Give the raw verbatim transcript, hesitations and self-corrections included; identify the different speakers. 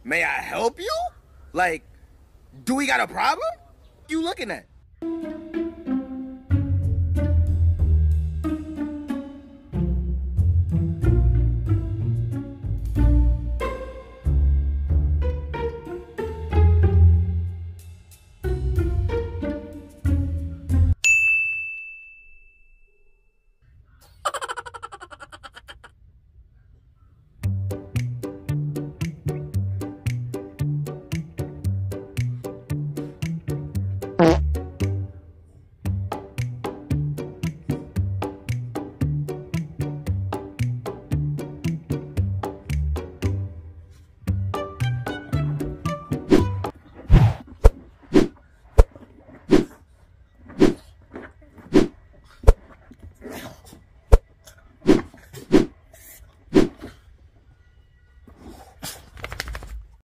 Speaker 1: May I help you? Like, do we got a problem? You looking at?